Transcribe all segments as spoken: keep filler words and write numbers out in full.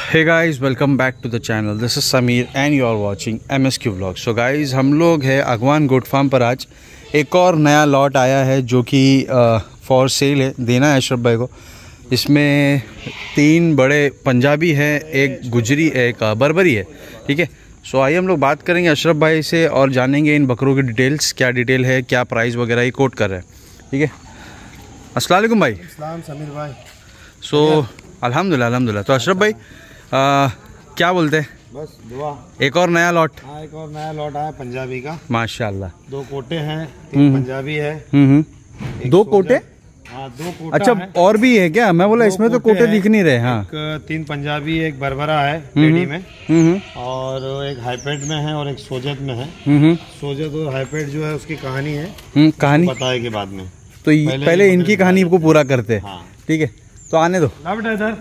Hey guys, welcome back to the channel. This is Sameer and you are watching M S Q vlog. So guys, हम लोग हैं अगवान goat farm पर। आज एक और नया लॉट आया है जो कि फॉर सेल है, देना है अशरफ भाई को। इसमें तीन बड़े पंजाबी हैं, एक गुजरी, एक बर्बरी है। ठीक है, सो आइए हम लोग बात करेंगे अशरफ भाई से और जानेंगे इन बकरों की डिटेल्स, क्या डिटेल है, क्या प्राइस वगैरह ये कोट कर रहे हैं। ठीक है, अस्सलाम वालेकुम भाई। अस्सलाम समीर भाई। सो अल्हम्दुलिल्लाह अल्हम्दुलिल्लाह। तो अशरफ भाई आ, क्या बोलते हैं? बस दुआ। एक और नया लॉट। हाँ, एक और नया लॉट आया पंजाबी का। माशाल्लाह। दो कोटे हैं, तीन पंजाबी है। हम्म दो कोटे? हाँ, दो कोटा। अच्छा है। और भी है क्या? मैं बोला इसमें तो कोटे दिख नहीं रहे। हाँ, एक तीन पंजाबी, एक बरबरा है पेड़ी में, हम्म और एक हाईपेड में है और एक सोजत में है। हम्म सोजत और हाईपेड जो है उसकी कहानी है, हम्म कहानी बताए के बाद में। तो पहले, पहले इनकी कहानी को पूरा करते हैं। हाँ। ठीक है, तो आने दो। इधर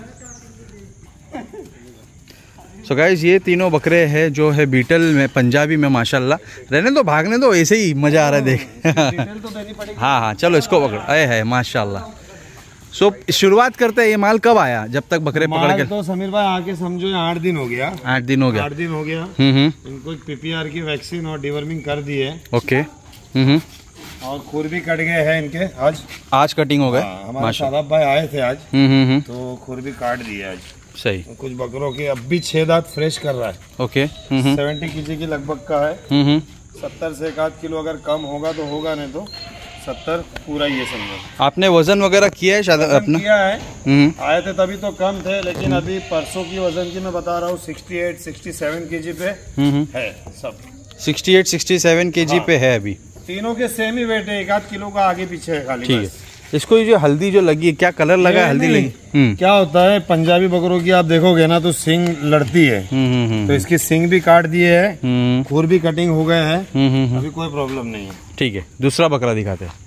सो so गाइस, ये तीनों बकरे हैं जो है बीटल में, पंजाबी में। माशाल्लाह, रहने दो, भागने दो, ऐसे ही मज़ा आ रहा है देख। तो देनी पड़ेगी। हाँ हाँ, चलो इसको पकड़। अरे है माशाल्लाह। सो so, शुरुआत करते हैं। ये माल कब आया जब तक बकरे पकड़ के? तो समीर भाई आके समझो आठ दिन हो गया। आठ दिन हो गया। आठ दिन हो गया। हम्म हम्म इनको पीपीआर की वैक्सीन और डिवर्मिंग कर दी है। ओके। हम्म और खुर भी कट गए हैं इनके आज। आज कटिंग हो गए। हाँ, हमारे शादाब भाई आए थे आज। हम्म हम्म तो खुर भी काट दिए आज। सही। कुछ बकरों की अब भी छह दांत फ्रेश कर रहा है। ओके। सेवेंटी केजी की लगभग का है। हम्म सत्तर से एक आध किलो अगर कम होगा तो होगा, नहीं तो सत्तर पूरा ही है समझो। आपने वजन वगैरह किया है शायद अपना? किया है। हम्म आए थे तभी तो कम थे, लेकिन अभी परसों की वजन की मैं बता रहा हूँ sixty eight sixty seven KG पे है सब। Sixty eight sixty seven KG पे है अभी। तीनों के सेम ही वेट है, एक आध किलो का आगे पीछे है खाली। ठीक है। इसको ये जो हल्दी जो लगी है, क्या कलर लगा है? हल्दी लगी। क्या होता है पंजाबी बकरों की, आप देखोगे ना तो सिंग लड़ती है। तो इसकी सिंग भी काट दिए है, खुर भी कटिंग हो गए हैं, अभी कोई प्रॉब्लम नहीं है। ठीक है, दूसरा बकरा दिखाते हैं।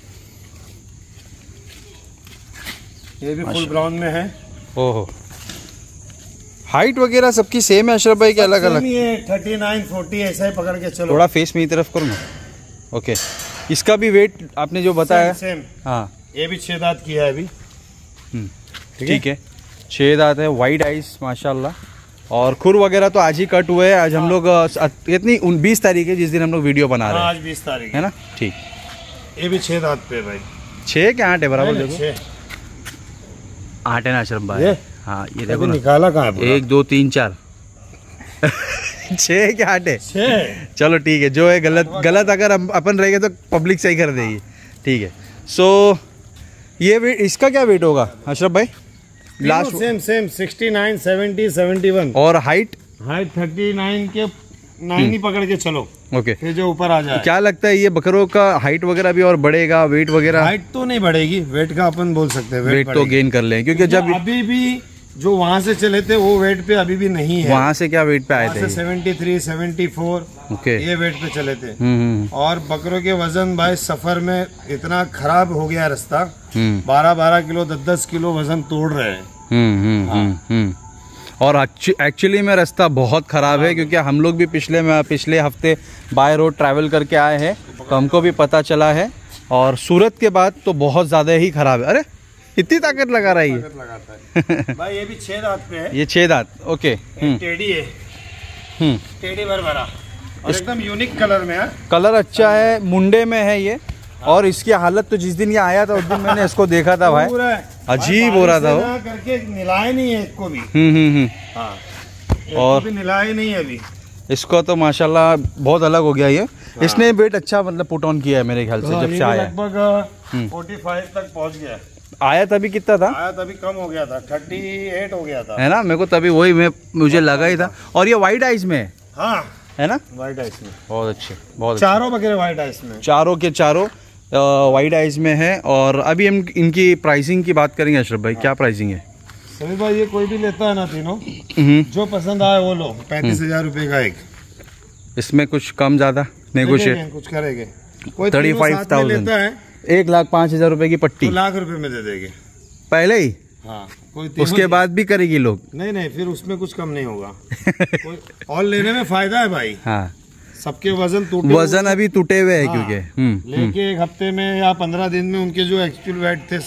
ये भी फुल ब्राउन में है। ओहो, हाइट वगैरह सबकी सेम है अशरफ भाई के? अलग अलग थर्टी नाइन फोर्टी ऐसा ही पकड़ के चलो। थोड़ा फेस मेरी तरफ करो ना। ओके, इसका भी वेट आपने जो बताया सेम, सेम। हाँ, ये भी छह दांत किया है अभी। ठीक है, छह दांत है, वाइड आइज माशाल्लाह। और खुर वगैरह तो आज ही कट हुए हैं। आज हम लोग इतनी बीस तारीख है जिस दिन हम लोग वीडियो बना रहे हैं। आज बीस तारीख है ना? ठीक। ये भी छह दांत पे भाई। छह के आठ है बराबर? देखो आठ है ना अशरफ भाई? हाँ, ये देखो निकाला कहाँ है? एक दो तीन चार छह के आठ है। छह। चलो ठीक है, जो है गलत गलत अगर हम अपन रहेंगे तो पब्लिक सही कर देगी। ठीक है, सो ये वेट, इसका क्या वेट होगा अशरफ भाई? Last same same sixty nine seventy seventy one. और हाइट? हाइट थर्टी नाइन के नाइन ही पकड़ के चलो। ओके, फिर जो ऊपर आ जाए। क्या लगता है ये बकरों का हाइट वगैरह भी और बढ़ेगा? वेट वगैरह? हाइट तो नहीं बढ़ेगी, वेट का अपन बोल सकते हैं। वेट, वेट तो गेन कर लें, क्योंकि जब अभी भी जो वहाँ से चले थे वो वेट पे अभी भी नहीं है। वहाँ से क्या वेट पे आए थे? Seventy three seventy four. Okay, ये वेट पे चले थे। हम्म और बकरों के वजन भाई सफर में इतना खराब हो गया रास्ता, बारह बारह किलो दस दस किलो वजन तोड़ रहे हैं। हम्म हम्म हम्म और एक्चुअली में रास्ता बहुत ख़राब है, क्योंकि हम लोग भी पिछले में पिछले हफ्ते बाय रोड ट्रैवल करके आए हैं, तो हमको भी पता चला है। और सूरत के बाद तो बहुत ज़्यादा ही ख़राब है। अरे इतनी ताकत लगा रही है। है। भाई ये भी छह दांत पे है। ये छह दांत। ओके, टेढ़ी है। हम्म टेढ़ी भर भरा और एकदम यूनिक कलर में है। कलर अच्छा है, मुंडे में है ये। और इसकी हालत तो जिस दिन ये आया था उस दिन मैंने इसको देखा था भाई, अजीब हो रहा था वो। करके निलाए नहीं है इसको भी। हम्म हम्म हाँ, और भी निलाए नहीं है अभी इसको। तो माशाल्लाह बहुत अलग हो गया ये। हाँ। इसने वेट अच्छा मतलब पुट ऑन किया है मेरे ख्याल से। जब से आया लगभग फोर्टी फाइव तक पहुंच गया। आया तभी कितना था? आया तभी कम हो गया था, थर्टी एट हो गया था, है ना? मेरे को तभी वही मैं मुझे लगा ही था। और ये वाइट आइज में है। हाँ, है ना? वाइट आइज में बहुत अच्छे, बहुत चारों बकरे वाइट आइज में, चारों के चारों वाइट आइज में है। और अभी हम इनकी प्राइसिंग की बात करेंगे अशरफ भाई। क्या प्राइसिंग है? समीर भाई ये कोई भी लेता है ना, तीनों जो पसंद आए वो लो। पैंतीस हजार रुपए का एक। इसमें कुछ कम ज्यादा नेगोशिएट कुछ करेंगे? कोई थर्टी फाइव थाउजेंड एक लाख पाँच हजार रुपए की पट्टी तो लाख रुपए में दे देंगे पहले ही। हाँ, कोई उसके बाद भी करेगी लोग? नहीं नहीं, फिर उसमें कुछ कम नहीं होगा। कोई और लेने में फायदा है भाई। हाँ, सबके वजन टूटे, वजन अभी टूटे हुए है। हाँ, क्योंकि लेके एक हफ्ते में या पंद्रह दिन में उनके जो एक्चुअल वेट थे सब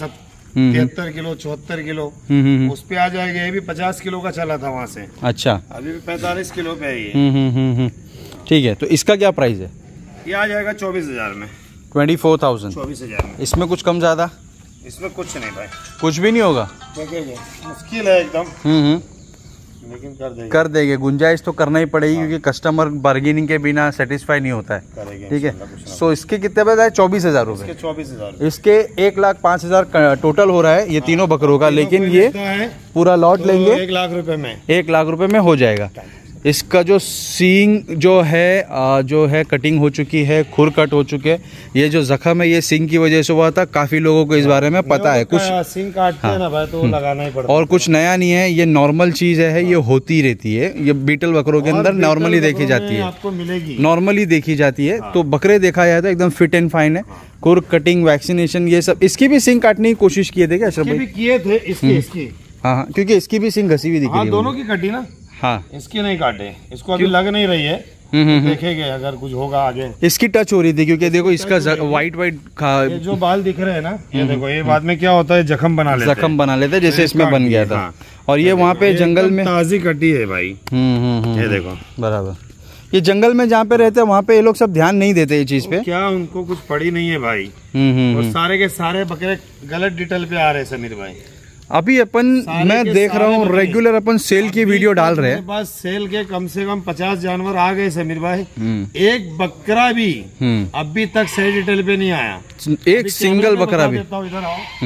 तिहत्तर किलो चौहत्तर किलो उस पे आ जाएगा। ये भी पचास किलो का चला था वहाँ से। अच्छा, अभी भी पैंतालीस किलो पे है ये। ठीक है, तो इसका क्या प्राइस है? ये आ जाएगा चौबीस हजार में। ट्वेंटी फोर थाउजेंड चौबीस हजार में। इसमें कुछ कम ज्यादा? इसमें कुछ नहीं भाई, कुछ भी नहीं होगा। मुश्किल है एकदम, हम्म लेकिन कर देंगे। कर देंगे, गुंजाइश तो करना ही पड़ेगी। हाँ। क्योंकि कस्टमर बार्गेनिंग के बिना सेटिस्फाई नहीं होता है। ठीक है, सो इसके कितने बताए? चौबीस हजार रुपए। चौबीस हजार इसके एक लाख पाँच हजार टोटल हो रहा है ये तीनों बकरों का, लेकिन ये पूरा लॉट लेंगे एक लाख रुपए में। एक लाख रुपए में हो जाएगा। इसका जो सींग जो है आ, जो है कटिंग हो चुकी है, खुर कट हो चुके। ये जो जख्म है ये सींग की वजह से हुआ था। काफी लोगों को इस बारे में पता है। कुछ सींग काटते हैं ना भाई तो लगाना ही पड़ता है। और कुछ नया नहीं है, ये नॉर्मल चीज है, ये होती रहती है। ये बीटल बकरों के अंदर नॉर्मली देखी जाती है, आपको मिलेगी, नॉर्मली देखी जाती है। तो बकरे देखा जाए तो एकदम फिट एंड फाइन है। खुर कटिंग, वैक्सीनेशन, ये सब। इसकी भी सींग काटने की कोशिश किए थे क्या अशरफ भाई? किए थे इसकी इसकी हाँ हाँ, क्योंकि इसकी भी सींग घसी हुई दिख रही है। दोनों की कटी ना। हाँ, इसकी नहीं काटे, इसको अभी लग नहीं रही है। देखेंगे अगर कुछ होगा आगे। इसकी टच हो रही थी क्योंकि देखो इसका वाइट वाइट ये जो बाल दिख रहे हैं ना, ये देखो ये बाद में क्या होता है, जख्म बना लेते जख्म बना लेते हैं, जैसे इसमें बन गया था। और ये वहाँ पे जंगल में ताजी कटी है भाई। ये देखो बराबर, ये जंगल में जहाँ पे रहते हैं वहाँ पे ये लोग सब ध्यान नहीं देते ये चीज पे। क्या उनको कुछ पड़ी नहीं है भाई। और सारे के सारे बकरे गलत डिटेल पे आ रहे हैं समीर भाई। अभी अपन मैं देख रहा हूँ रेगुलर अपन सेल की वीडियो डाल रहे हैं। बस सेल के कम से कम पचास जानवर आ गए समीर भाई। एक बकरा भी अभी तक सही डिटेल पे नहीं आया। एक सिंगल बकरा भी। इधर आओ,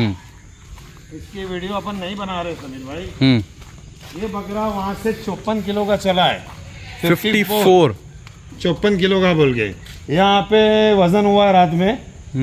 इसकी वीडियो अपन नहीं बना रहे समीर भाई। ये बकरा वहाँ से चौपन किलो का चला है। फिफ्टी फोर चौपन किलो का बोल के यहाँ पे वजन हुआ रात में।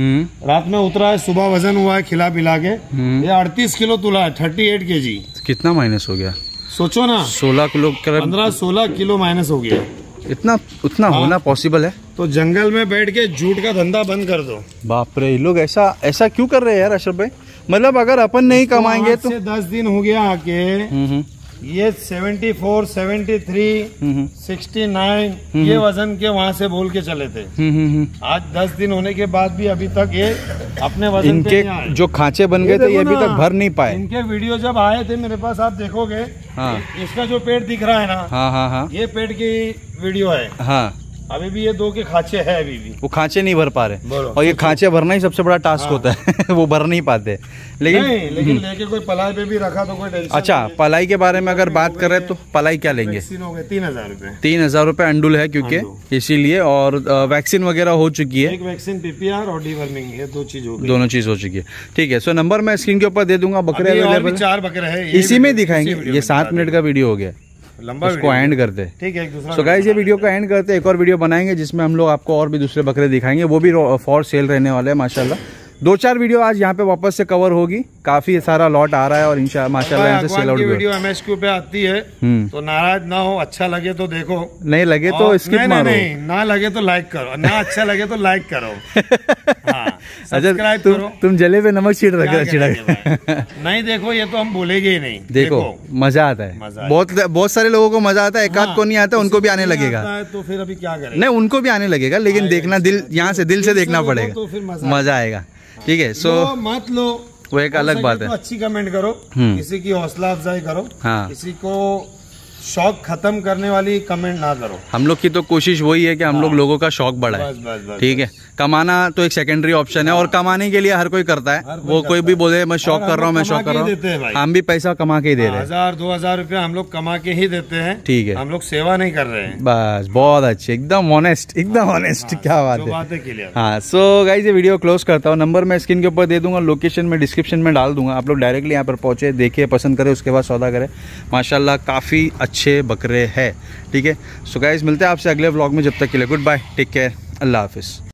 रात में उतरा है, सुबह वजन हुआ है खिला पिला के। ये अड़तीस किलो तुला है, थर्टी एट के जी। कितना माइनस हो गया सोचो ना। सोलह किलो पंद्रह सोलह किलो माइनस हो गया। इतना उतना हाँ? होना पॉसिबल है? तो जंगल में बैठ के झूठ का धंधा बंद कर दो। बाप रे, लोग ऐसा ऐसा क्यों कर रहे हैं यार अशरफ भाई? मतलब अगर अपन नहीं कमाएंगे तो। दस दिन हो गया आके ये seventy four, seventy three, sixty nine ये वजन के वहाँ से बोल के चले थे। आज दस दिन होने के बाद भी अभी तक ये अपने वजन इनके पे नहीं आए। जो खांचे बन गए थे ये अभी तक भर नहीं पाए। इनके वीडियो जब आए थे मेरे पास आप देखोगे। हाँ। इसका जो पेट दिख रहा है ना, हाँ हाँ हाँ, ये पेट की वीडियो है। हाँ, अभी भी ये दो के खांचे है, अभी भी वो खांचे नहीं भर पा रहे। और ये खांचे भरना ही सबसे बड़ा टास्क हाँ। होता है वो भर नहीं पाते। लेकिन नहीं, लेकिन लेके कोई पलाई पे भी रखा तो कोई टेंशन। अच्छा, पलाई के बारे में अगर बात करें तो पलाई क्या लेंगे? तीन हजार रूपए तीन हजार रूपए अंडुल है क्योंकि इसीलिए। और वैक्सीन वगैरह हो चुकी है। एक वैक्सीन पीपीआर और डीवर्मिंग, ये दो चीज हो गई। दोनों चीज हो चुकी है। ठीक है, सो नंबर मैं स्क्रीन के ऊपर दे दूंगा। बकरे अवेलेबल चार बकरे है, इसी में दिखाएंगे। ये सात मिनट का वीडियो हो गया, लंबा उसको एंड करते। ठीक है, एक दूसरा। सो गाइस ये वीडियो का एंड करते, एक और वीडियो बनाएंगे जिसमें हम लोग आपको और भी दूसरे बकरे दिखाएंगे। वो भी फॉर सेल रहने वाले हैं माशाल्लाह। दो चार वीडियो आज यहाँ पे वापस से कवर होगी। काफी सारा लॉट आ रहा है और इंशाल्लाह माशाल्लाह यहाँ से सेल आउट भी वीडियो एमएसक्यू पे आती है तो नाराज ना हो। अच्छा लगे तो देखो, नहीं लगे तो स्किप मारो। नहीं, ना लगे तो लाइक करो, ना अच्छा लगे तो लाइक करो। हाँ, अच्छा, तुम तुम जले पे नमक छीट रखे छिड़क नहीं। देखो ये तो हम बोलेंगे ही नहीं। देखो मजा आता है, बहुत बहुत सारे लोगों को मजा आता है। एक आध को नहीं आता, उनको भी आने लगेगा। तो फिर अभी क्या करें? नहीं, उनको भी आने लगेगा, लेकिन देखना दिल यहाँ से दिल से देखना पड़ेगा, मजा आएगा। ठीक है, सो मत लो, वो एक अलग बात है। तो अच्छी कमेंट करो, किसी की हौसला अफजाई करो। हाँ। किसी को शौक खत्म करने वाली कमेंट ना करो। हम लोग की तो कोशिश वही है कि हम लोग लोगों का शौक बढ़ाए। ठीक है, कमाना तो एक सेकेंडरी ऑप्शन है और कमाने के लिए हर कोई करता है। वो कोई भी बोले मैं शौक कर रहा हूँ, मैं शौक कर रहा हूँ, हम भी पैसा कमा के ही दे रहे हैं। हजार दो हजार रूपए हम लोग कमा के ही देते हैं। ठीक है, हम लोग सेवा नहीं कर रहे हैं। बस, बहुत अच्छे, एकदम ऑनेस्ट, एकदम ऑनेस्ट। क्या बात है। हाँ, सो गाइस ये वीडियो क्लोज करता हूँ। नंबर मैं स्क्रीन के ऊपर दे दूंगा, लोकेशन में डिस्क्रिप्शन में डाल दूंगा। आप लोग डायरेक्टली यहाँ पर पहुंचे, देखे, पसंद करें, उसके बाद सौदा करें। माशाल्लाह काफी अच्छे बकरे है। ठीक है, सो गाइस मिलते हैं आपसे अगले व्लॉग में। जब तक के लिए गुड बाय, टेक केयर, अल्लाह हाफिज।